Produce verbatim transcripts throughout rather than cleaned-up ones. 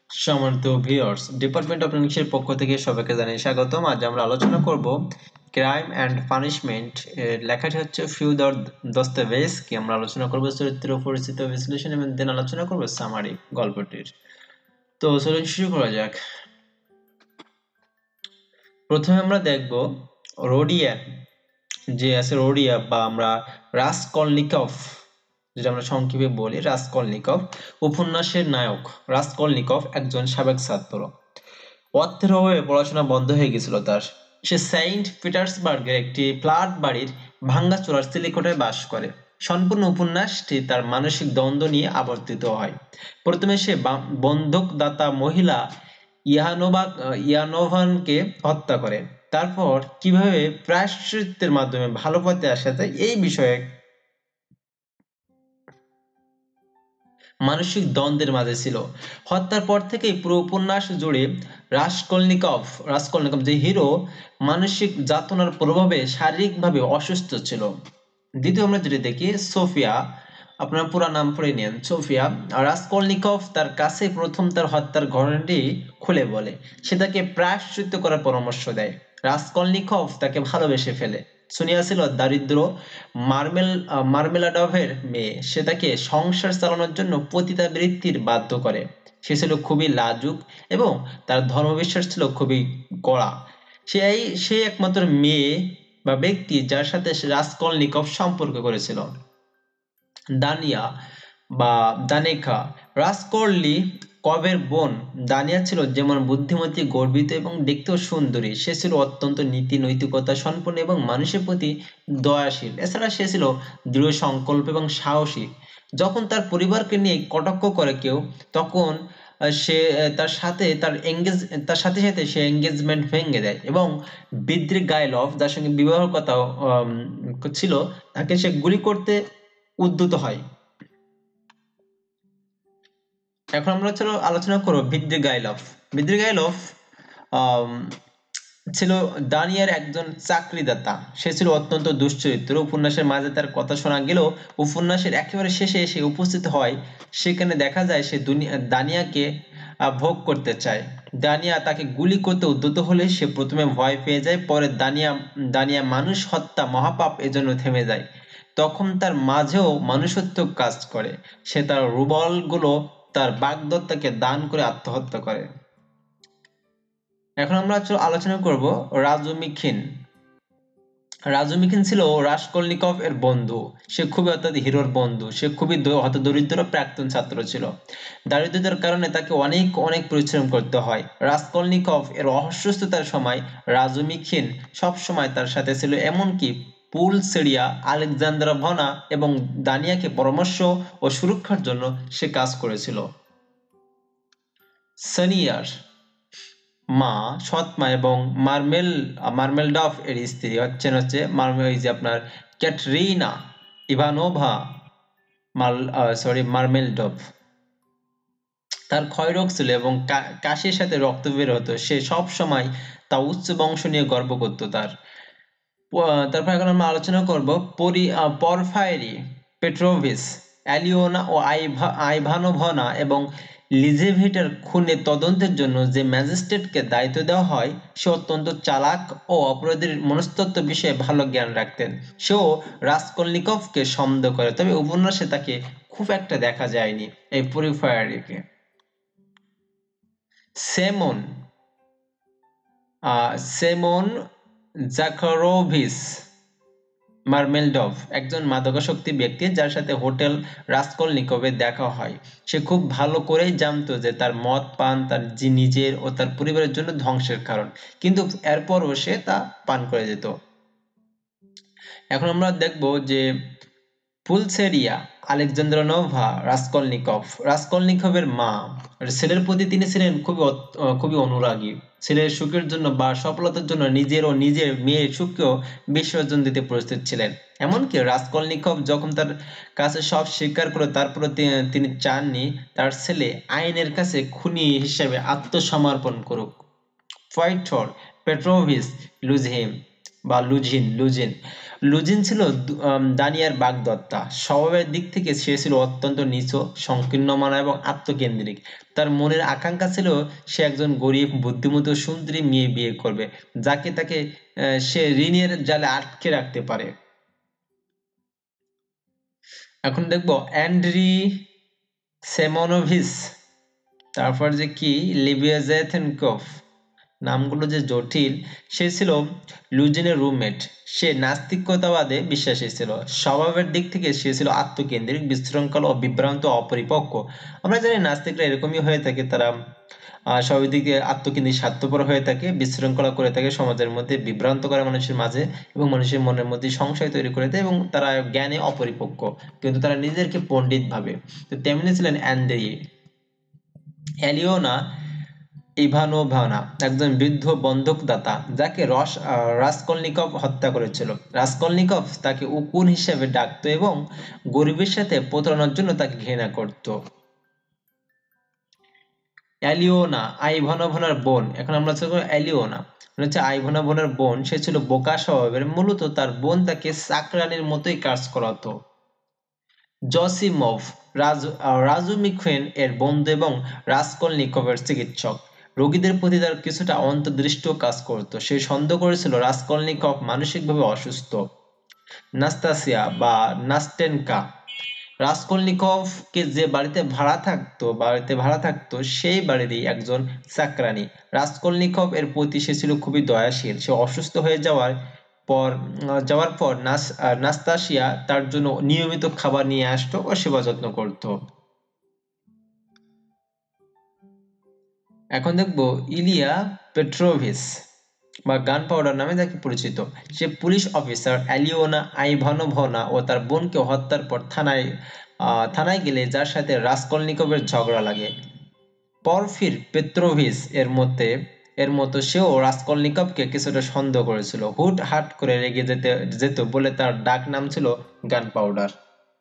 সম্মানিত viewers, department of ইংলিশের পক্ষ থেকে সবাইকে জানাই স্বাগতম। আজ আমরা আলোচনা করব ক্রাইম অ্যান্ড পানিশমেন্ট। লেখাটি হচ্ছে ফিওদর দস্তয়েভস্কি। আমরা আলোচনা করব চরিত্র পরিচিত বিশ্লেষণ এবং দেন আলোচনা করব সামারি গল্পটির। তো চলুন শুরু করা যাক। প্রথমে আমরা দেখব রোডিয়ান যে আছে, রোডিয়া বা আমরা রাসকলনিকভ যেটা আমরা সংক্ষেপে বলি রাসকলনিকভ উপন্যাসের নায়ক। রাসকলনিকভ একজন সাবেক ছাত্র। অর্থের অভাবে পড়াশোনা বন্ধ হয়ে গেছিল তার। সে সেন্ট পিটার্সবার্গের একটি ফ্ল্যাট বাড়ির ভাঙ্গাচোরার সিলিকোটায় বাস করে। সম্পূর্ণ উপন্যাসটি তার মানসিক দ্বন্দ্ব নিয়ে আবর্তিত হয়। প্রথমে সে বন্ধকদাতা মহিলা ইয়ানোভা ইয়ানোভানকে হত্যা করে। তারপর কিভাবে প্রায়শ্চিত্তের মাধ্যমে ভালো পথে আসা যায় এই বিষয়ে মানসিক দ্বন্দ্বের মাঝে ছিল। হত্যার পর থেকেই পুরো উপন্যাস জুড়ে রাসকলনিকভ রাসকলনিকভ যে হিরো মানসিক যাতনার প্রভাবে শারীরিকভাবে অসুস্থ ছিল। দ্বিতীয় আমরা যেটা দেখি সোফিয়া, আপনার পুরা নাম পড়ে নেন সোফিয়া। রাসকলনিকভ তার কাছে প্রথম তার হত্যার ঘটনাটি খুলে বলে। সে তাকে প্রায়শ্চিত্ত করার পরামর্শ দেয়। রাসকলনিকভ তাকে ভালোবেসে ফেলে। সোনিয়া ছিল দারিদ্র মার্মেল মার্মেলাডভের মেয়ে। সে তাকে সংসার চালানোর জন্য পতিতাবৃত্তির বাধ্য করে। সে ছিল খুবই লাজুক এবং তার ধর্মবিশ্বাস ছিল খুবই কড়া। সে সে একমাত্র মেয়ে বা ব্যক্তি যার সাথে রাসকলনিকভ সম্পর্ক করেছিল। দানিয়া বা দানেকা রাসকলনি কবের বোন। দানিয়া ছিল যেমন বুদ্ধিমতী, গর্বিত এবং দেখতেও সুন্দরী। সে ছিল অত্যন্ত নীতি নৈতিকতা সম্পন্ন এবং মানুষের প্রতি দয়াশীল। এছাড়া সে ছিল দৃঢ় সংকল্প এবং সাহসী। যখন তার পরিবারকে নিয়ে কটাক্ষ করে কেউ, তখন সে তার সাথে তার এঙ্গেজ তার সাথে সাথে সে এঙ্গেজমেন্ট ভেঙে দেয় এবং বিদ্রিগাইলভ যার সঙ্গে বিবাহের কথা ছিল তাকে সে গুলি করতে উদ্যত হয়। এখন আমরা চলো আলোচনা করব ভিদ্রিগাইলভ। ভিদ্রিগাইলভ ছিল দানিয়ার একজন চাকরিদাতা। সে ছিল অত্যন্ত দুশ্চরিত্র। উপন্যাসের মাঝে তার কথা শোনা গেলেও উপন্যাসের একেবারে শেষে এসে উপস্থিত হয়। সেখানে দেখা যায় সে দানিয়াকে ভোগ করতে চায়। দানিয়া তাকে গুলি করতে উদ্যত হলে সে প্রথমে ভয় পেয়ে যায়। পরে দানিয়া দানিয়া মানুষ হত্যা মহাপাপ এজন্য থেমে যায়। তখন তার মাঝেও মানুষত্ব কাজ করে। সে তার রুবলগুলো তার বাগদত্তাকে দান করে আত্মহত্যা করে। এখন আমরা আলোচনা করব রাজুমিখিন। রাজুমিখিন ছিল রাসকলনিকভ এর বন্ধু। সে খুবই অর্থাৎ হিরোর বন্ধু। সে খুবই হতদরিদ্র প্রাক্তন ছাত্র ছিল। দারিদ্রতার কারণে তাকে অনেক অনেক পরিশ্রম করতে হয়। রাসকলনিকভ এর অসুস্থতার সময় রাজুমিখিন সব সময় তার সাথে ছিল। এমনকি পুল সেরিয়া আলেকজান্দ্রাভনা এবং দানিয়াকে পরামর্শ ও সুরক্ষার জন্য সে কাজ করেছিল। সানিয়ার মা, সৎ মা এবং মার্মেল মার্মেলডভ এর স্ত্রী হচ্ছেন হচ্ছে মার্মেল যে আপনার ক্যাটরিনা ইভানোভা মাল সরি মার্মেলডভ। তার ক্ষয়রোগ ছিল এবং কাশির সাথে রক্ত বের হতো। সে সব সময় তা উচ্চ বংশ নিয়ে গর্ব করত তার। তারপর এখন আমরা আলোচনা করব পরি পরফাইরি পেট্রোভিচ, অ্যালিওনা ও আইভা আইভানোভনা এবং লিজেভেটার খুনের তদন্তের জন্য যে ম্যাজিস্ট্রেটকে দায়িত্ব দেওয়া হয় সে অত্যন্ত চালাক ও অপরাধীর মনস্তত্ত্ব বিষয়ে ভালো জ্ঞান রাখতেন। সেও রাসকলনিকভকে সন্দেহ করে, তবে উপন্যাসে তাকে খুব একটা দেখা যায়নি এই পরিফায়ারিকে। সেমন আহ সেমন জাকারোভিচ মার্মেলডভ একজন মাদকাসক্তি ব্যক্তি যার সাথে হোটেল রাসকলনিকভে দেখা হয়। সে খুব ভালো করেই জানতো যে তার মদ পান তার নিজের ও তার পরিবারের জন্য ধ্বংসের কারণ, কিন্তু এরপরও সে তা পান করে যেত। এখন আমরা দেখব যে পুলসেরিয়া আলেকজান্দ্রানোভা রাসকলনিকভ। রাসকলনিকভের মা। ছেলের প্রতি তিনি ছিলেন খুবই খুবই অনুরাগী। ছেলের সুখের জন্য বা সফলতার জন্য নিজের ও নিজের মেয়ের সুখকেও বিসর্জন দিতে প্রস্তুত ছিলেন। এমনকি রাসকলনিকভ যখন তার কাছে সব স্বীকার করে তারপরে তিনি চাননি তার ছেলে আইনের কাছে খুনি হিসেবে আত্মসমর্পণ করুক। ফয়টর পেট্রোভিচ লুঝিন বা লুঝিন লুঝিন লুজিন ছিল দু- আম, দানিয়ার বাগদত্তা। স্বভাবের দিক থেকে সে ছিল অত্যন্ত নিচু, সংকীর্ণ মানা এবং আত্মকেন্দ্রিক। তার মনের আকাঙ্ক্ষা ছিল সে একজন গরিব, বুদ্ধিমতী ও সুন্দরী মেয়ে বিয়ে করবে, যাকে তাকে আহ, সে ঋণের জালে আটকে রাখতে পারে। এখন দেখবো অ্যান্ড্রি সেমনোভিচ, তারপর যে কি লিবিয়াজেথেনকভ, নামগুলো যে জটিল। সে ছিল লুজিনের রুমমেট। সে নাস্তিকতাবাদে বিশ্বাসী ছিল। স্বভাবের দিক থেকে সে ছিল আত্মকেন্দ্রিক, বিশৃঙ্খল ও বিভ্রান্ত, অপরিপক্ক। আমরা জানি নাস্তিকরা এরকমই হয়ে থাকে, তারা আহ সবের দিকে আত্মকেন্দ্রিক, স্বার্থপর হয়ে থাকে, বিশৃঙ্খলা করে থাকে, সমাজের মধ্যে বিভ্রান্ত করে মানুষের মাঝে, এবং মানুষের মনের মধ্যে সংশয় তৈরি করে দেয়, এবং তারা জ্ঞানে অপরিপক্ক, কিন্তু তারা নিজেদেরকে পণ্ডিত ভাবে। তো তেমনি ছিলেন অ্যান্ড্রেই। অ্যালিওনা ইভানোভানা একজন বৃদ্ধ বন্ধকদাতা, যাকে রস আহ, রাসকলনিকভ হত্যা করেছিল। রাসকলনিকভ তাকে উকুন হিসেবে ডাকতো এবং গরিবের সাথে প্রতারণার জন্য তাকে ঘৃণা করত। অ্যালিওনা আইভানোভানার বোন। এখন আমরা চলবো অ্যালিওনা, মানে হচ্ছে আইভানোভানার বোন। সে ছিল বোকা স্বভাবের। মূলত তার বোন তাকে চাকরানির মতোই কাজ করাতো। জসিমভ রাজু আহ, রাজুমিখেন এর বন্ধু এবং রাসকলনিকভের চিকিৎসক। রোগীদের প্রতি তার কিছুটা অন্তর্দৃষ্টিও কাজ করত। সে সন্দেহ করেছিল রাসকলনিকভ মানসিকভাবে অসুস্থ। নাস্তাসিয়া বা নাস্টেনকা, রাসকলনিকভকে যে বাড়িতে ভাড়া থাকতো বাড়িতে ভাড়া থাকতো সেই বাড়িরই একজন চাকরানী। রাসকলনিকভ এর প্রতি সে ছিল খুবই দয়াশীল। সে অসুস্থ হয়ে যাওয়ার পর আহ, যাওয়ার পর নাস আহ, নাস্তাসিয়া তার জন্য নিয়মিত খাবার নিয়ে আসতো ও সেবা যত্ন করতো। এখন দেখবো ইলিয়া পেট্রোভিচ বা গান পাউডার নামে যাকে পরিচিত। সে পুলিশ অফিসার। অ্যালিওনা আইভানোভনা ও তার বোনকে হত্যার পর থানায় আহ, থানায় গেলে যার সাথে রাসকলনিকভের ঝগড়া লাগে। পরফির পেত্রোভিচ এর মতে এর মতো সেও রাসকলনিকভকে কিছুটা সন্দেহ করেছিল। হুট হাট করে রেগে যেতে যেত বলে তার ডাক নাম ছিল গান পাউডার।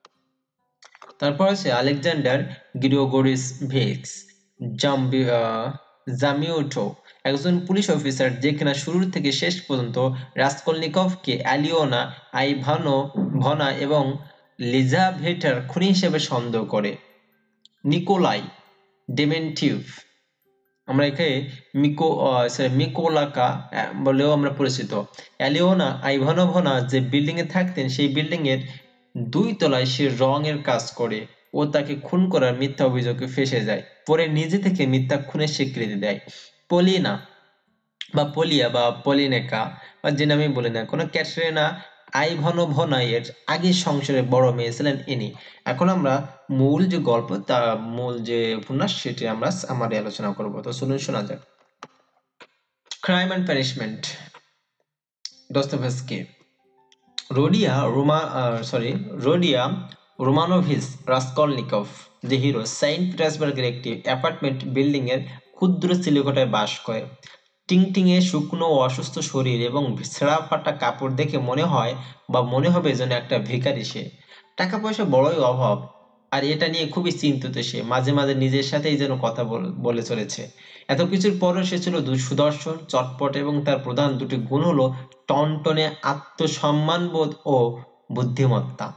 তারপর আছে আলেকজান্ডার গ্রিগোরিস ভেক্স জাম্বি আহ, জামিউটো, একজন পুলিশ অফিসার যে কিনা শুরু থেকে শেষ পর্যন্ত রাসকলনিকভকে অ্যালিওনা আইভানোভনা এবং লিজাভেটার খুনি হিসেবে সন্দেহ করে। নিকোলাই ডেমেন্টিভ, আমরা এখানে মিকো সরি মিকোলাকা আহ, বলেও আমরা পরিচিত। অ্যালিওনা আইভানোভনা যে বিল্ডিং এ থাকতেন সেই বিল্ডিং এর দুই তলায় সে রঙের কাজ করে ও তাকে খুন করার মিথ্যা অভিযোগে ফেঁসে যায়। পরে নিজে থেকে মিথ্যা খুনের স্বীকৃতি দেয়। পলিনা বা পলিয়া বা পলিনেকা বা যে নামে বলি না কোনো, ক্যাটরিনা আইভানোভনা এর আগের সংসারে বড় মেয়ে ছিলেন ইনি। এখন আমরা মূল যে গল্প, তা মূল যে উপন্যাস, সেটি আমরা আমাদের আলোচনা করব। তো শুনুন, শোনা যাক। Crime and punishment, Dostoevsky. Rodya Roma sorry Rodya Romanovich Raskolnikov, যে হিরো, সেন্ট পিটার্সবার্গের একটি অ্যাপার্টমেন্ট বিল্ডিং এর ক্ষুদ্র চিলেকোঠায় বাস করে। টিংটিঙে শুকনো ও অসুস্থ শরীর এবং ছেঁড়া ফাটা কাপড় দেখে মনে হয় বা মনে হবে যেন একটা ভিখারি সে। টাকা পয়সা বড়ই অভাব, আর এটা নিয়ে খুবই চিন্তিত সে। মাঝে মাঝে নিজের সাথেই যেন কথা বল- বলে চলেছে। এত কিছুর পরও সে ছিল দু- সুদর্শন, চটপট, এবং তার প্রধান দুটি গুণ হলো টনটনে আত্মসম্মানবোধ ও বুদ্ধিমত্তা।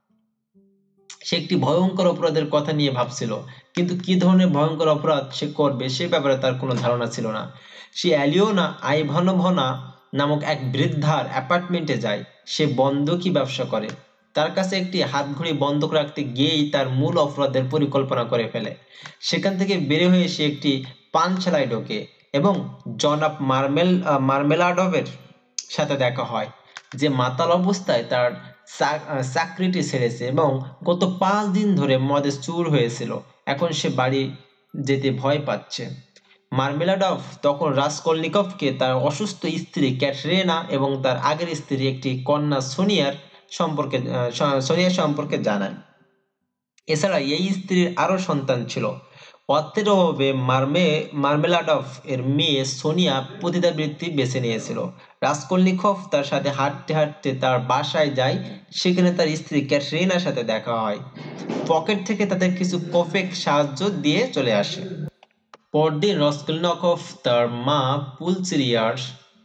সে একটি ভয়ঙ্কর অপরাধের কথা নিয়ে ভাবছিল, কিন্তু কি ধরনের ভয়ঙ্কর অপরাধ সে করবে সে ব্যাপারে তার কোনো ধারণা ছিল না। সে অ্যালিওনা আইভানোভনা নামক এক বৃদ্ধার অ্যাপার্টমেন্টে যায়। সে বন্ধকি ব্যবসা করে। তার কাছে একটি হাতঘড়ি বন্ধক রাখতে গিয়েই তার মূল অপরাধের পরিকল্পনা করে ফেলে। সেখান থেকে বের হয়ে সে একটি পানশালায় ঢোকে এবং জনাব মার্মেল আহ, মার্মেলাডভের সাথে দেখা হয়, যে মাতাল অবস্থায় তার চা- আহ, চাকরিটি ছেড়েছে এবং গত পাঁচ দিন ধরে মদে চুর হয়েছিল। এখন সে বাড়ি যেতে ভয় পাচ্ছে। মার্মেলাডভ তখন রাসকলনিকভকে তার অসুস্থ স্ত্রী ক্যাটরিনা এবং তার আগের স্ত্রী একটি কন্যা সোনিয়ার সম্পর্কে আহ, স- সোনিয়া সম্পর্কে জানায়। এছাড়া এই স্ত্রীর আরো সন্তান ছিল। অর্থের অভাবে মার্মে মার্মেলাডভ এর মেয়ে সোনিয়া পতিতাবৃত্তি বেছে নিয়েছিল। রাসকলনিকভ তার সাথে হাঁটতে হাঁটতে তার বাসায় যায়। সেখানে তার স্ত্রী ক্যাটরিনার সাথে দেখা হয়। পকেট থেকে তাদের কিছু কফেক সাহায্য দিয়ে চলে আসে। পরদিন রাসকলনিকভ তার মা পুলচিরিয়ার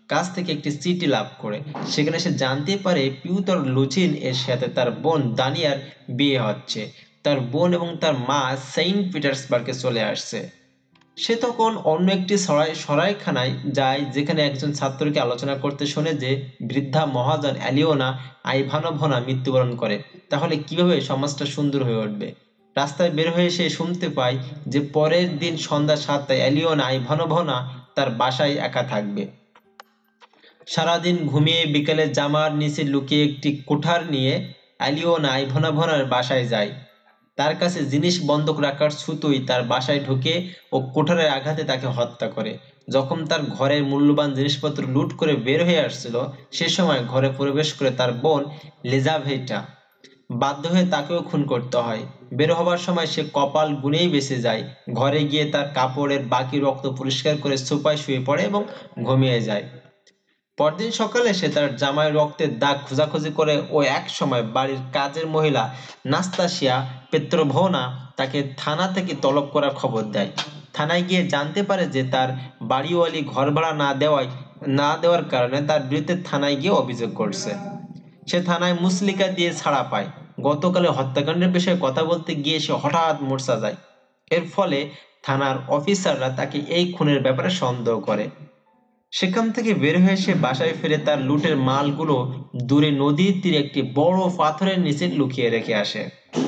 কাছ থেকে একটি চিঠি লাভ করে। সেখানে সে জানতে পারে পিউতর লুঝিন এর সাথে তার বোন দানিয়ার বিয়ে হচ্ছে। তার বোন এবং তার মা সেন্ট পিটার্সবার্গে চলে আসছে। সে তখন অন্য একটি সরাই সরাইখানায় যায়, যেখানে একজন ছাত্রকে আলোচনা করতে শোনে যে বৃদ্ধা মহাজন অ্যালিওনা আইভানোভনা মৃত্যুবরণ করে। তাহলে কিভাবে সমাজটা সুন্দর হয়ে উঠবে? রাস্তায় বের হয়ে সে শুনতে পায় যে পরের দিন সন্ধ্যা সাতটায় অ্যালিওনা আইভানোভনা তার বাসায় একা থাকবে। সারাদিন ঘুমিয়ে বিকেলে জামার নিচে লুকিয়ে একটি কুঠার নিয়ে অ্যালিওনা আইভানোভনার বাসায় যায়। তার কাছে জিনিস বন্ধক রাখার ছুতোয় তার বাসায় ঢুকে ও কুঠারের আঘাতে তাকে হত্যা করে। যখন তার ঘরের মূল্যবান জিনিসপত্র লুট করে বের হয়ে আসছিল, সে সময় ঘরে প্রবেশ করে তার বোন লিজাভেটা বাধ্য হয়ে তাকেও খুন করতে হয়। বের হবার সময় সে কপাল গুনেই বেঁচে যায়। ঘরে গিয়ে তার কাপড়ের বাকি রক্ত পরিষ্কার করে সোফায় শুয়ে পড়ে এবং ঘুমিয়ে যায়। পরদিন সকালে সে তার জামায় রক্তের দাগ খোঁজাখুঁজি করে ও এক সময় বাড়ির কাজের মহিলা নাস্তাসিয়া পেত্রোভনা তাকে থানা থেকে তলব করার খবর দেয়। থানায় গিয়ে জানতে পারে যে তার বাড়িওয়ালি ঘর ভাড়া না দেওয়ায় না দেওয়ার কারণে তার বিরুদ্ধে থানায় গিয়ে অভিযোগ করছে। সে থানায় মুচলিকা দিয়ে ছাড়া পায়। গতকালের হত্যাকাণ্ডের বিষয়ে কথা বলতে গিয়ে সে হঠাৎ মূর্ছা যায়। এর ফলে থানার অফিসাররা তাকে এই খুনের ব্যাপারে সন্দেহ করে। সেখান থেকে বের হয়ে সে বাসায় ফিরে তার লুটের মালগুলো দূরে নদীর তীরে একটি বড় পাথরের নিচে লুকিয়ে রেখে আসে।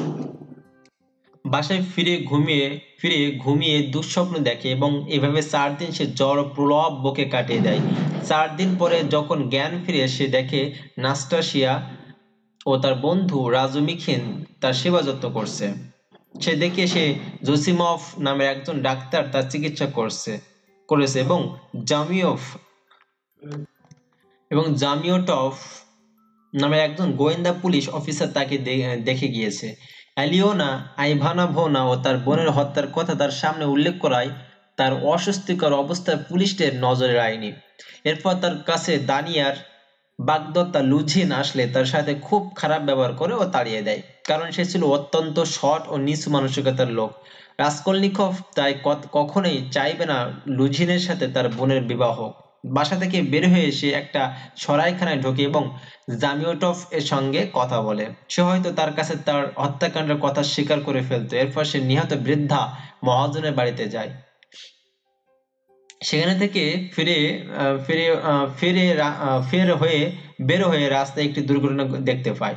বাসায় ফিরে ঘুমিয়ে ফিরে ঘুমিয়ে দুঃস্বপ্ন দেখে এবং এভাবে চার দিন সে জ্বর প্রলাপ বকে কাটিয়ে দেয়। চার দিন পরে যখন জ্ঞান ফিরে সে দেখে নাস্টাসিয়া ও তার বন্ধু রাজুমিখিন তার সেবা যত্ন করছে। সে দেখে সে জোসিমভ নামের একজন ডাক্তার তার চিকিৎসা করছে করেছে এবং জামিয়ফ এবং জামিওটভ নামের একজন গোয়েন্দা পুলিশ অফিসার তাকে দেখে গিয়েছে। অ্যালিওনা আইভানোভনা ও তার বোনের হত্যার কথা তার সামনে উল্লেখ করায় তার অস্বস্তিকর অবস্থায় পুলিশের নজরে আয়নি। এরপর তার কাছে দানিয়ার বাগদত্তা লুঝিন আসলে তার সাথে খুব খারাপ ব্যবহার করে ও তাড়িয়ে দেয়, কারণ সে ছিল অত্যন্ত শট ও নিচু মানসিকতার লোক। রাসকলনিকভ তাই কখনোই চাইবে না লুঝিনের সাথে তার বোনের বিবাহ হোক। বাসা থেকে বের হয়ে সে একটা সরাইখানায় ঢোকে এবং জামিওটভ এর সঙ্গে কথা বলে। সে হয়তো তার কাছে তার হত্যাকাণ্ডের কথা স্বীকার করে ফেলতো। এরপর সে নিহত বৃদ্ধা মহাজনের বাড়িতে যায়। সেখানে থেকে ফিরে আহ, ফিরে আহ, ফিরে রা- আহ, ফের হয়ে বের হয়ে রাস্তায় একটি দুর্ঘটনা দেখতে পায়।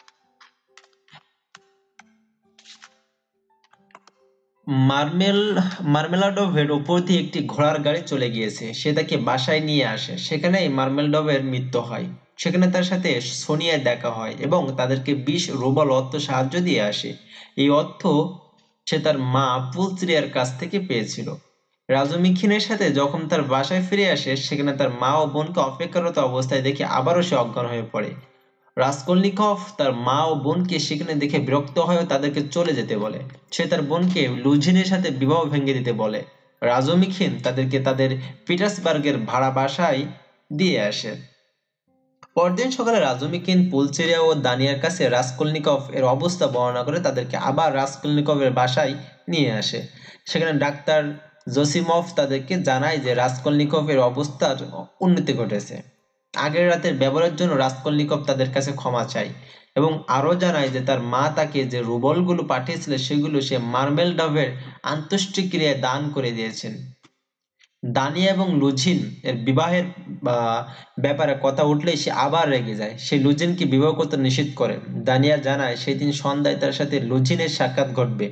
মার্মেল মার্মেলাডোভের উপর দিয়ে একটি ঘোড়ার গাড়ি চলে গিয়েছে। সে তাকে বাসায় নিয়ে আসে। সেখানেই মার্মেলাডোভের মৃত্যু হয়। সেখানে তার সাথে সোনিয়ার দেখা হয় এবং তাদেরকে বিশ রুবল অর্থ সাহায্য দিয়ে আসে। এই অর্থ সে তার মা পুলচিরিয়ার কাছ থেকে পেয়েছিল। রাজুমিখিনের সাথে যখন তার বাসায় ফিরে আসে, সেখানে তার মা ও বোনকে অপেক্ষারত অবস্থায় দেখে আবারও সে অজ্ঞান হয়ে পড়ে। রাসকলনিকভ তার মা ও বোনকে সেখানে দেখে বিরক্ত হয়ে তাদেরকে চলে যেতে বলে। সে তার বোনকে লুঝিনের সাথে বিবাহ ভেঙে দিতে বলে। রাজুমিখিন তাদেরকে তাদের পিটার্সবার্গের ভাড়া বাসায় দিয়ে আসে। পরদিন সকালে রাজুমিখিন পুলচেরিয়া ও দানিয়ার কাছে রাসকলনিকভ এর অবস্থা বর্ণনা করে তাদেরকে আবার রাসকলনিকভের বাসায় নিয়ে আসে। সেখানে ডাক্তার জোসিমভ তাদেরকে জানায় যে রাসকলনিকভ এর অবস্থার উন্নতি ঘটেছে। আগের রাতের ব্যবহারের জন্য রাসকলনিকভ তাদের কাছে ক্ষমা চায় এবং আরো জানায় যে তার মা তাকে যে রুবলগুলো পাঠিয়েছিল সেগুলো সে মার্মেলডভের আন্তঃক্রিয়ায় দান করে দিয়েছেন। দানিয়া এবং লুঝিন এর বিবাহের ব্যাপারে কথা উঠলেই সে আবার রেগে যায়। সে লুঝিনকে বিবাহ করতে নিষেধ করে। দানিয়া জানায় সেদিন সন্ধ্যায় তার সাথে লুঝিনের সাক্ষাৎ ঘটবে।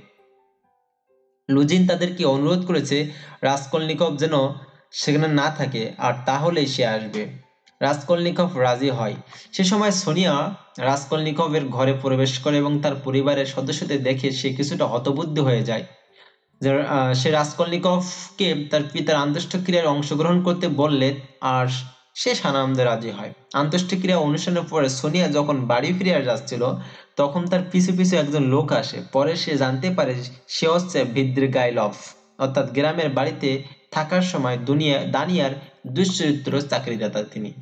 লুঝিন তাদেরকে অনুরোধ করেছে রাসকলনিকভ যেন সেখানে না থাকে, আর তাহলেই সে আসবে। রাসকলনিকভ রাজি হয়। সে সময় সোনিয়া রাসকলনিকভের ঘরে প্রবেশ করে এবং তার পরিবারের সদস্যদের দেখে সে কিছুটা হতবুদ্ধি হয়ে যায়। সে রাসকলনিকভকে তার পিতার আন্তঃক্রিয়ায় অংশগ্রহণ করতে বললে আর সে সানন্দে রাজি হয়। আন্তঃক্রিয়া অনুষ্ঠানের পরে সোনিয়া যখন বাড়ি ফিরে যাচ্ছিল, তখন তার পিছু পিছু একজন লোক আসে। পরে সে জানতে পারে সে হচ্ছে ভিদ্রিগাইলভ, অর্থাৎ গ্রামের বাড়িতে থাকার সময় দুনিয়া দানিয়ার দুশ্চরিত্র চাকরিদাতা তিনি।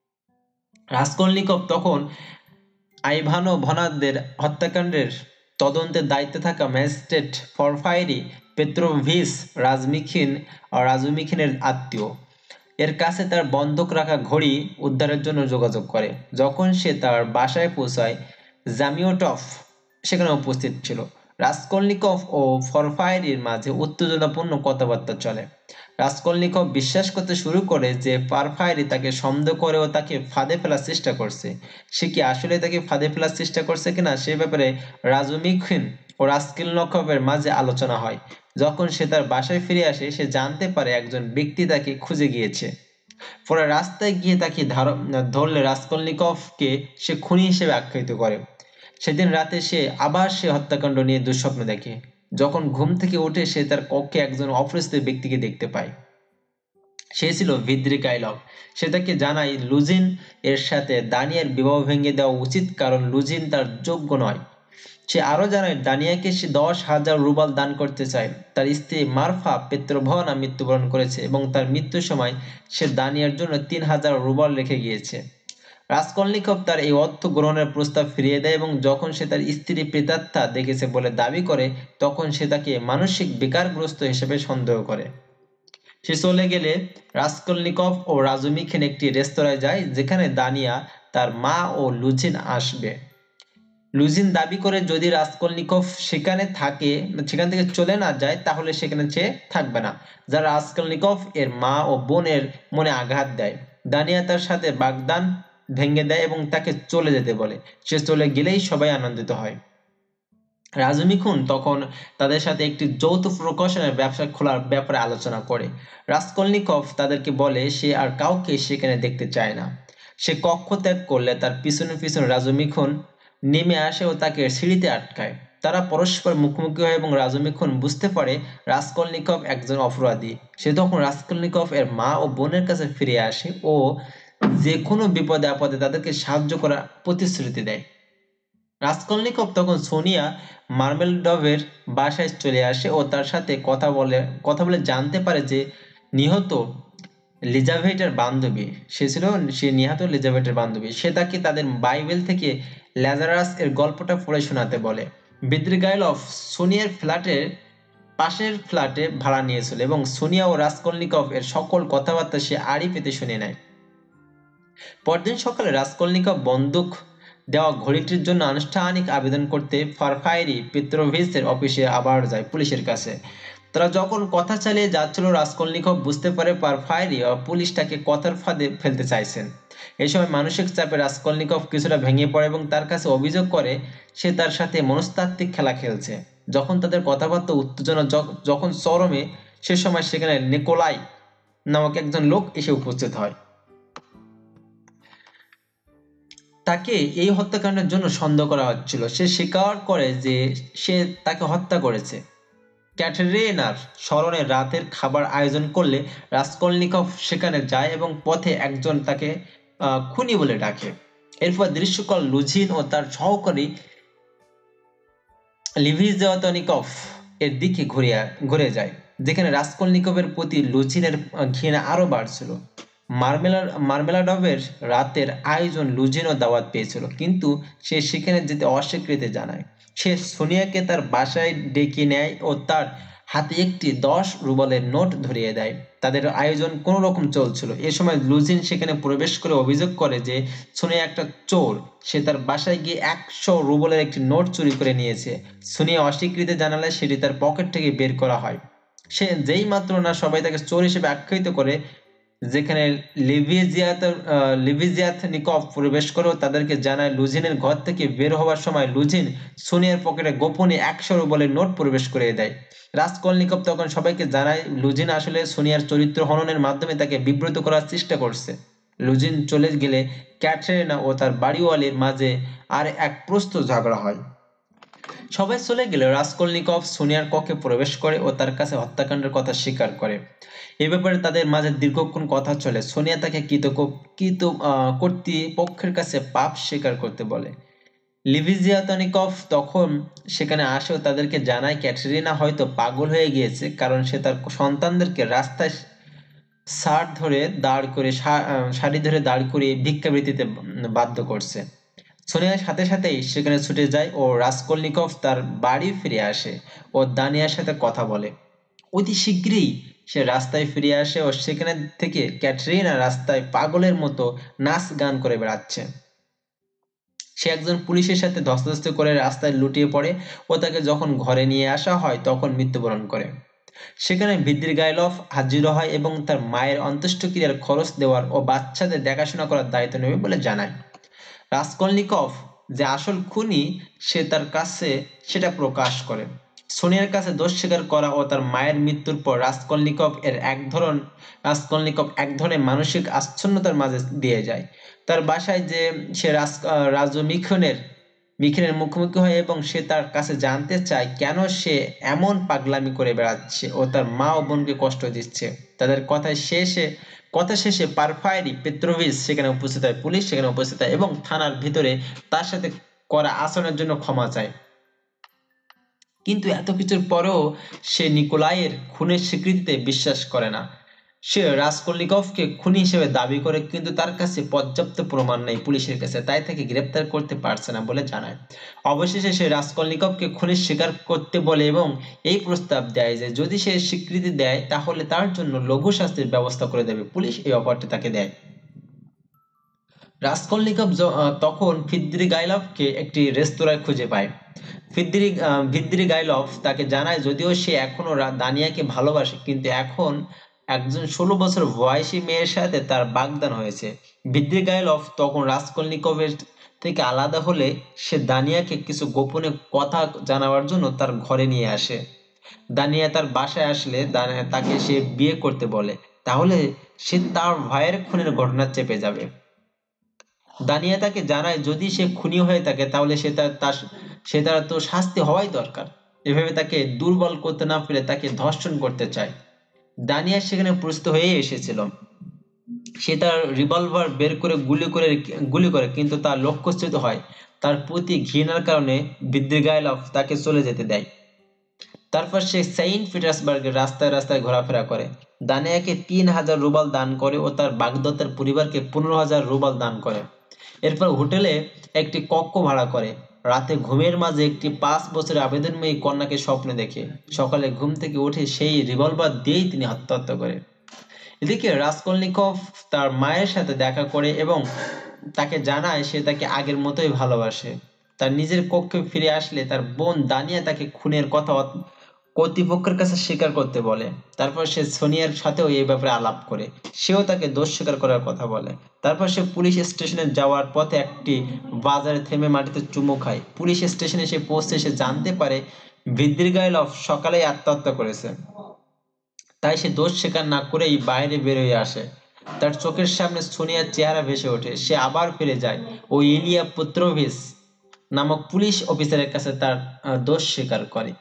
রাসকলনিকভ তখন আইভানোভনাদের হত্যাকাণ্ডের তদন্তের দায়িত্বে থাকা ম্যাজিস্ট্রেট পরফাইরি পেত্রোভিচ রাজমিখিন রাজুমিখিনের আত্মীয়। এর কাছে তার বন্ধক রাখা ঘড়ি উদ্ধারের জন্য যোগাযোগ করে। যখন সে তার বাসায় পৌঁছায়, জামিওটভ সেখানে উপস্থিত ছিল। রাসকলনিকভ ও পরফাইরির মাঝে উত্তেজনাপূর্ণ কথাবার্তা চলে। রাসকলনিকভ বিশ্বাস করতে শুরু করে যে পরফাইরি তাকে সন্দেহ করে ও তাকে ফাঁদে ফেলার চেষ্টা করছে। সে কি আসলে তাকে ফাঁদে ফেলার চেষ্টা করছে কিনা সে ব্যাপারে রাজুমিখিন ও রাসকলনিকভের মাঝে আলোচনা হয়। যখন সে তার বাসায় ফিরে আসে, সে জানতে পারে একজন ব্যক্তি তাকে খুঁজে গিয়েছে। পরে রাস্তায় গিয়ে তাকে ধরলে রাসকলনিকভকে সে খুনি হিসেবে আখ্যায়িত করে। সেদিন রাতে সে আবার সে হত্যাকাণ্ড নিয়ে দুঃস্বপ্ন দেখে। যখন ঘুম থেকে উঠে সে তার কক্ষে একজন অপরিচিত ব্যক্তিকে দেখতে পায়। সে ছিল ভিদ্রিকাইলভ। সে তাকে জানায় লুজিন এর সাথে দানিয়ার বিবাহ ভেঙে দেওয়া উচিত, কারণ লুজিন তার যোগ্য নয়। সে আরো জানায় দানিয়াকে সে দশ হাজার রুবাল দান করতে চায়। তার স্ত্রী মারফা পেত্রভনা মৃত্যুবরণ করেছে এবং তার মৃত্যুর সময় সে দানিয়ার জন্য তিন হাজার রুবাল রেখে গিয়েছে। রাসকলনিকভ তার এই অর্থ গ্রহণের প্রস্তাব ফিরিয়ে দেয় এবং যখন সে তার স্ত্রী প্রেতাত্মা দেখেছে বলে দাবি করে, তখন সে তাকে মানসিক বিকারগ্রস্ত হিসেবে সন্দেহ করে। সে চলে গেলে রাসকলনিকভ ও রাজুমিখিন একটি রেস্তোরাঁয় যায়, যেখানে দানিয়া, তার মা ও লুজিন আসবে। লুজিন দাবি করে যদি রাসকলনিকভ সেখানে থাকে সেখান থেকে চলে না যায়, তাহলে সেখানে সে থাকবে না, যা রাসকলনিকভ এর মা ও বোনের মনে আঘাত দেয়। দানিয়া তার সাথে বাগদান ভেঙে দেয় এবং তাকে চলে যেতে বলে। সে চলে গেলেই সবাই আনন্দিত হয়। রাজুমিখুন তখন তাদের সাথে একটি যৌথ প্রকাশনের ব্যবসা খোলার ব্যাপারে আলোচনা করে। রাসকলনিকভ তাদেরকে বলে সে আর কাউকে সেখানে দেখতে চায় না। সে কক্ষ ত্যাগ করলে তার পিছনে পিছনে রাজুমিখুন নেমে আসে ও তাকে সিঁড়িতে আটকায়। তারা পরস্পর মুখোমুখি হয় এবং রাজুমিখুন বুঝতে পারে রাসকলনিকভ একজন অপরাধী। সে তখন রাসকলনিকভ এর মা ও বোনের কাছে ফিরে আসে ও যে কোনো বিপদে আপদে তাদেরকে সাহায্য করার প্রতিশ্রুতি দেয়। রাসকলনিকভ তখন সোনিয়া মার্মেলডভের বাসায় চলে আসে ও তার সাথে কথা বলে কথা বলে জানতে পারে যে নিহত লিজাভেটের বান্ধবী সে ছিল সে নিহত লিজাভেটের বান্ধবী। সে তাকে তাদের বাইবেল থেকে ল্যাজারাস এর গল্পটা পড়ে শোনাতে বলে। ভিদ্রিগাইলভ সোনিয়ার ফ্ল্যাটের পাশের ফ্ল্যাটে ভাড়া নিয়েছিল এবং সোনিয়া ও রাসকলনিকভ এর সকল কথাবার্তা সে আড়ি পেতে শুনে নেয়। পরদিন সকালে রাসকলনিকভ বন্দুক দেওয়া ঘড়িটির জন্য আনুষ্ঠানিক আবেদন করতে পরফাইরি পেত্রোভিচের অফিসে আবার যায় পুলিশের কাছে। তারা যখন কথা চালিয়ে যাচ্ছিল, রাসকলনিকভ বুঝতে পারে পরফাইরি পুলিশ তাকে কথার ফাঁদে ফেলতে চাইছেন। এই সময় মানসিক চাপে রাসকলনিকভ কিছুটা ভেঙে পড়ে এবং তার কাছে অভিযোগ করে সে তার সাথে মনস্তাত্ত্বিক খেলা খেলছে। যখন তাদের কথাবার্তা উত্তেজনা যখন চরমে, সে সময় সেখানে নিকোলাই নামক একজন লোক এসে উপস্থিত হয়। তাকে এই হত্যাকাণ্ডের জন্য সন্দেহ করা হচ্ছিল। সে স্বীকার করে যে সে তাকে হত্যা করেছে। ক্যাটেরিনার স্মরণে রাতের খাবার আয়োজন করলে রাসকলনিকভ সেখানে যায় এবং পথে একজন তাকে খুনি বলে ডাকে। এরপর দৃশ্যকল লুঝিন ও তার সহকারী লিভিজতনিকভ এর দিকে ঘুরে ঘুরে যায়, যেখানে রাসকলনিকভের প্রতি লুঝিনের ঘৃণা আরো বাড়ছিল। মার্মেলা মার্মেলাডভের রাতের আয়োজন লুজিনও দাওয়াত পেয়েছিল, কিন্তু সে সেখানে যেতে অস্বীকৃতি জানায়। সে সোনিয়াকে তার বাসায় ডেকে নেয় ও তার হাতে একটি দশ রুবলের নোট ধরিয়ে দেয়। তাদের আয়োজন কোন রকম চলছিল। এ সময় লুজিন সেখানে প্রবেশ করে অভিযোগ করে যে সোনিয়া একটা চোর। সে তার বাসায় গিয়ে একশো রুবলের একটি নোট চুরি করে নিয়েছে। সোনিয়া অস্বীকৃতি জানালে সেটি তার পকেট থেকে বের করা হয়। সে যেই মাত্র না সবাই তাকে চোর হিসেবে আখ্যায়িত করে, যেখানে লিভিজিয়াত লিভিজিয়াতনিকভ প্রবেশ করে তাদেরকে জানায় লুজিনের ঘর থেকে বের হওয়ার সময় লুজিন সোনিয়ার পকেটে গোপনে একশো রুবলের নোট প্রবেশ করে দেয়। রাসকলনিকভ তখন সবাইকে জানায় লুজিন আসলে সোনিয়ার চরিত্র হননের মাধ্যমে তাকে বিব্রত করার চেষ্টা করছে। লুজিন চলে গেলে ক্যাটরিনা ও তার বাড়িওয়ালির মাঝে আর এক প্রস্ত ঝগড়া হয়। সবাই চলে গেলে রাসকলনিকভ সোনিয়ার কক্ষে প্রবেশ করে ও তার কাছে হত্যাকাণ্ডের কথা স্বীকার করে। এ ব্যাপারে তাদের মাঝে দীর্ঘক্ষণ কথা চলে। সোনিয়া তাকে কৃত কর্তৃপক্ষের কাছে পাপ স্বীকার করতে বলে। লিভিজিয়াতনিকভ তখন সেখানে আসে ও তাদেরকে জানায় ক্যাটরিনা হয়তো পাগল হয়ে গিয়েছে, কারণ সে তার সন্তানদেরকে রাস্তায় সার ধরে দাঁড় করে সারি ধরে দাঁড় করিয়ে ভিক্ষাবৃত্তিতে বাধ্য করছে। সোনিয়ার সাথে সাথেই সেখানে ছুটে যায় ও রাসকলনিকভ তার বাড়ি ফিরে আসে ও দানিয়ার সাথে কথা বলে। অতি শীঘ্রই সে রাস্তায় ফিরে আসে ও সেখানে থেকে ক্যাটরিনা রাস্তায় পাগলের মতো নাচ গান করে বেড়াচ্ছে। সে একজন পুলিশের সাথে ধস্তাধস্তি করে রাস্তায় লুটিয়ে পড়ে ও তাকে যখন ঘরে নিয়ে আসা হয় তখন মৃত্যুবরণ করে। সেখানে ভিদ্রিগাইলভ হাজির হয় এবং তার মায়ের অন্ত্যেষ্টিক্রিয়ার খরচ দেওয়ার ও বাচ্চাদের দেখাশোনা করার দায়িত্ব নেবে বলে জানায়। রাসকলনিকভ যে আসল খুনি সে তার কাছে সেটা প্রকাশ করে। সোনিয়ার কাছে দোষ স্বীকার করা ও তার মায়ের মৃত্যুর পর রাসকলনিকভ এর এক ধরন রাসকলনিকভ এক ধরনের মানসিক আচ্ছন্নতার মাঝে দিয়ে যায়। তার বাসায় যে সে রাজ রাজু মিখনের মিখনের মুখোমুখি হয় এবং সে তার কাছে জানতে চায় কেন সে এমন পাগলামি করে বেড়াচ্ছে ও তার মা ও বোনকে কষ্ট দিচ্ছে। তাদের কথায় শেষে কথা শেষে পারফাইরি পেত্রোভিচ সেখানে উপস্থিত হয়, পুলিশ সেখানে উপস্থিত হয় এবং থানার ভিতরে তার সাথে করা আচরণের জন্য ক্ষমা চায়। কিন্তু এত কিছুর পরেও সে নিকোলাইয়ের খুনের স্বীকৃতিতে বিশ্বাস করে না। সে রাসকলনিকভকে খুনি হিসেবে দাবি করে কিন্তু তার কাছে পর্যাপ্ত প্রমাণ নেই পুলিশের কাছে, তাই তাকে গ্রেপ্তার করতে পারছে না বলে জানায়। অবশেষে সে রাসকলনিকভকে খুনের স্বীকার করতে বলে এবং এই প্রস্তাব দেয় যে যদি সে স্বীকৃতি দেয় তাহলে তার জন্য লঘু শাস্তির ব্যবস্থা করে দেবে। পুলিশ এই অফারটি তাকে দেয়। রাসকলনিকভ তখন ফিদ্রিগাইলভকে একটি রেস্তোরাঁয় খুঁজে পায়। ফিদ্রি ভিদ্রিগাইলভ তাকে জানায় যদিও সে এখনো দানিয়াকে ভালোবাসে কিন্তু এখন একজন ষোলো বছর বয়সী মেয়ের সাথে তার বাগদান হয়েছে। ভিদ্রিগাইলভ তখন রাসকলনিকভের থেকে আলাদা হলে সে দানিয়াকে কিছু গোপনে কথা জানাবার জন্য তার ঘরে নিয়ে আসে। দানিয়া তার বাসায় আসলে তাকে সে বিয়ে করতে বলে, তাহলে সে তার ভাইয়ের খুনের ঘটনা চেপে যাবে। দানিয়া তাকে জানায় যদি সে খুনি হয়ে থাকে তাহলে সে তার তার সে তার তো শাস্তি হওয়াই দরকার। এভাবে তাকে দুর্বল করতে না পেরে তাকে ধর্ষণ করতে চায়। দানিয়া সেখানে প্রস্তুত হয়ে এসেছিল। সে তার রিভলভার বের করে গুলি করে গুলি করে কিন্তু তার লক্ষ্যচ্যুত হয়। তার প্রতি ঘৃণার কারণে ভিদ্রিগাইলভ তাকে চলে যেতে দেয়। তারপর সে সেন্ট পিটার্সবার্গের রাস্তায় রাস্তায় ঘোরাফেরা করে। দানিয়াকে তিন হাজার রুবল দান করে ও তার বাগদত্তের পরিবারকে পনেরো হাজার রুবল দান করে। এরপর হোটেলে একটি কক্ষ ভাড়া করে। রাতে ঘুমের মাঝে একটি পাঁচ বছরের আবেদনময়ী কন্যাকে স্বপ্নে দেখে। সকালে ঘুম থেকে উঠে সেই রিভলভার দিয়েই তিনি আত্মহত্যা করে। এদিকে রাসকলনিকভ তার মায়ের সাথে দেখা করে এবং তাকে জানায় সে তাকে আগের মতোই ভালোবাসে। তার নিজের কক্ষে ফিরে আসলে তার বোন দানিয়া তাকে খুনের কথা কর্তৃপক্ষের কাছে স্বীকার করতে বলে। তারপর সে সোনিয়ার সাথেও এই ব্যাপারে আলাপ করে, সেও তাকে দোষ স্বীকার করার কথা বলে। তারপর সে পুলিশ স্টেশনে যাওয়ার পথে একটি বাজারে থেমে মাটিতে চুমু খায়। পুলিশ স্টেশনে সে পৌঁছে সে জানতে পারে ভিদ্রিগাইলভ সকালেই আত্মহত্যা করেছে। তাই সে দোষ স্বীকার না করেই বাইরে বের হয়ে আসে। তার চোখের সামনে সোনিয়ার চেহারা ভেসে ওঠে। সে আবার ফিরে যায় ও ইলিয়া পেত্রোভিচ নামক পুলিশ অফিসারের কাছে তার দোষ স্বীকার করে।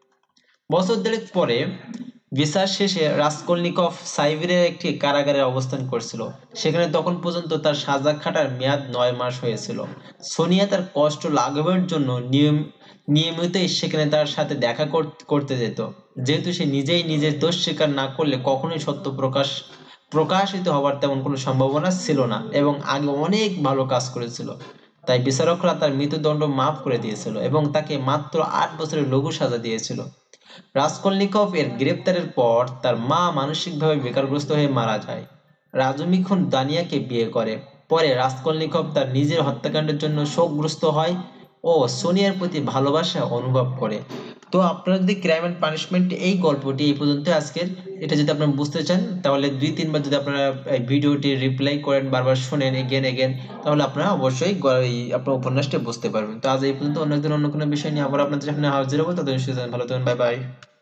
বছর দেড়েক পরে বিচার শেষে রাসকলনিকভ সাইবেরিয়ার একটি কারাগারে অবস্থান করছিল। সেখানে তখন পর্যন্ত তার সাজা খাটার মেয়াদ নয় মাস হয়েছিল। সোনিয়া তার কষ্ট লাঘবের জন্য নিয়ম নিয়মিতই সেখানে তার সাথে দেখা করতে যেত। যেহেতু সে নিজেই নিজের দোষ স্বীকার না করলে কখনোই সত্য প্রকাশ প্রকাশিত হবার তেমন কোনো সম্ভাবনা ছিল না এবং আগে অনেক ভালো কাজ করেছিল, তাই বিচারকরা তার মৃত্যুদণ্ড মাফ করে দিয়েছিল এবং তাকে মাত্র আট বছরের লঘু সাজা দিয়েছিল। রাসকলনিকভ এর গ্রেপ্তারের পর তার মা মানসিকভাবে বেকারগ্রস্ত হয়ে মারা যায়। রাজু মিখুন দানিয়াকে বিয়ে করে। পরে রাসকলনিকভ তার নিজের হত্যাকাণ্ডের জন্য শোকগ্রস্ত হয় ও সোনিয়ার প্রতি ভালোবাসা অনুভব করে। তো আপনারা যদি ক্রাইম এন্ড পানিশমেন্ট এই গল্পটি এই পর্যন্ত আজকের, এটা যদি আপনারা বুঝতে চান তাহলে দুই তিনবার যদি আপনারা এই ভিডিওটি রিপ্লাই করেন, বারবার শুনেন এগেন এগেন, তাহলে আপনারা অবশ্যই আপনার উপন্যাসটা বুঝতে পারবেন। তো আজ এই পর্যন্ত, অন্য একদিন অন্য কোনো বিষয় নিয়ে আবার আপনাদের সামনে হাজির হবো। ততদিন সুস্থ থাকুন, ভালো থাকুন, বাই বাই।